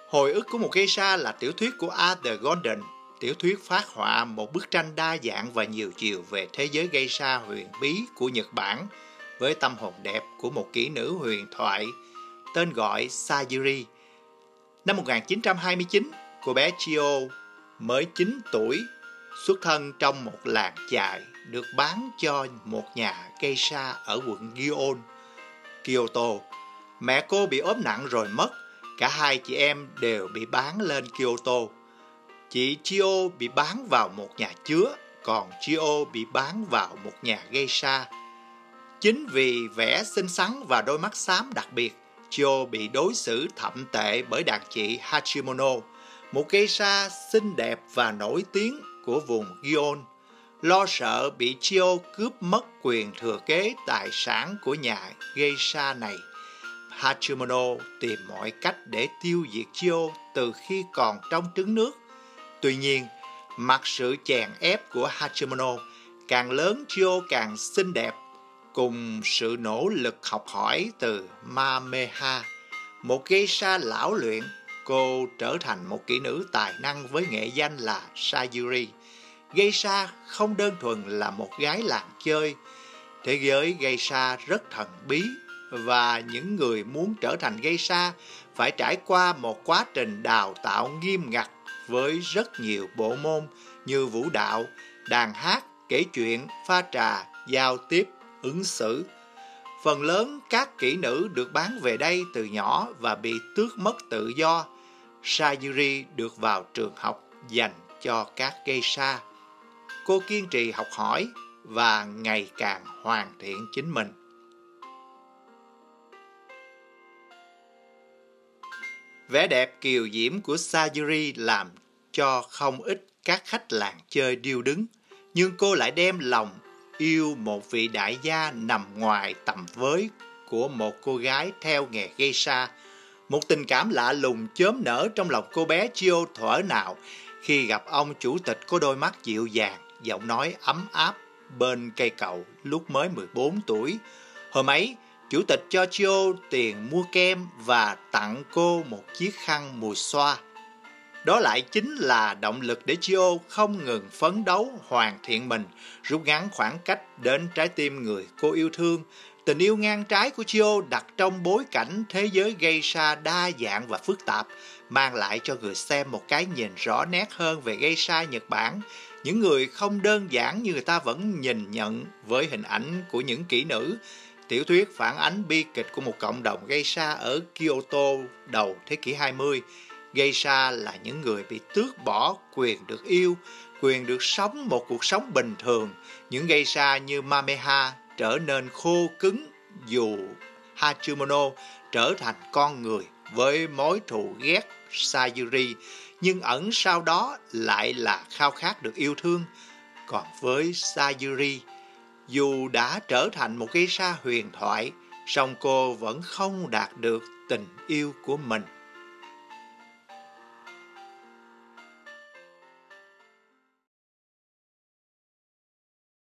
Hồi ức của một geisha là tiểu thuyết của Arthur Gordon. Tiểu thuyết phát họa một bức tranh đa dạng và nhiều chiều về thế giới geisha huyền bí của Nhật Bản với tâm hồn đẹp của một kỹ nữ huyền thoại tên gọi Sayuri. Năm 1929, cô bé Chio mới 9 tuổi, xuất thân trong một làng chài được bán cho một nhà geisha ở quận Gion, Kyoto. Mẹ cô bị ốm nặng rồi mất, cả hai chị em đều bị bán lên Kyoto. Chị Chio bị bán vào một nhà chứa, còn Chio bị bán vào một nhà geisha. Chính vì vẻ xinh xắn và đôi mắt xám đặc biệt, Chio bị đối xử thậm tệ bởi đàn chị Hachimono, một geisha xinh đẹp và nổi tiếng của vùng Gion. Lo sợ bị Chio cướp mất quyền thừa kế tài sản của nhà geisha này, Hachimono tìm mọi cách để tiêu diệt Chio từ khi còn trong trứng nước. Tuy nhiên, mặc sự chèn ép của Hachimono, càng lớn Chio càng xinh đẹp. Cùng sự nỗ lực học hỏi từ Mameha, một geisha lão luyện, cô trở thành một kỹ nữ tài năng với nghệ danh là Sayuri. Geisha không đơn thuần là một gái làng chơi. Thế giới geisha rất thần bí, và những người muốn trở thành geisha phải trải qua một quá trình đào tạo nghiêm ngặt với rất nhiều bộ môn như vũ đạo, đàn hát, kể chuyện, pha trà, giao tiếp, ứng xử. Phần lớn các kỹ nữ được bán về đây từ nhỏ và bị tước mất tự do. Sayuri được vào trường học dành cho các geisha. Cô kiên trì học hỏi và ngày càng hoàn thiện chính mình. Vẻ đẹp kiều diễm của Sayuri làm cho không ít các khách làng chơi điêu đứng, nhưng cô lại đem lòng yêu một vị đại gia nằm ngoài tầm với của một cô gái theo nghề geisha. Một tình cảm lạ lùng chớm nở trong lòng cô bé Chio thuở nào khi gặp ông chủ tịch có đôi mắt dịu dàng, giọng nói ấm áp bên cây cậu lúc mới 14 tuổi. Hôm ấy, chủ tịch cho Chio tiền mua kem và tặng cô một chiếc khăn mùi xoa. Đó lại chính là động lực để Chio không ngừng phấn đấu hoàn thiện mình, rút ngắn khoảng cách đến trái tim người cô yêu thương. Tình yêu ngang trái của Chio đặt trong bối cảnh thế giới geisha đa dạng và phức tạp, mang lại cho người xem một cái nhìn rõ nét hơn về geisha Nhật Bản. Những người không đơn giản như người ta vẫn nhìn nhận với hình ảnh của những kỹ nữ. Tiểu thuyết phản ánh bi kịch của một cộng đồng geisha ở Kyoto đầu thế kỷ 20. Geisha là những người bị tước bỏ quyền được yêu, quyền được sống một cuộc sống bình thường. Những geisha như Mameha trở nên khô cứng dù Hachimono trở thành con người với mối thù ghét Sayuri, nhưng ẩn sau đó lại là khao khát được yêu thương. Còn với Sayuri, dù đã trở thành một geisha huyền thoại, song cô vẫn không đạt được tình yêu của mình.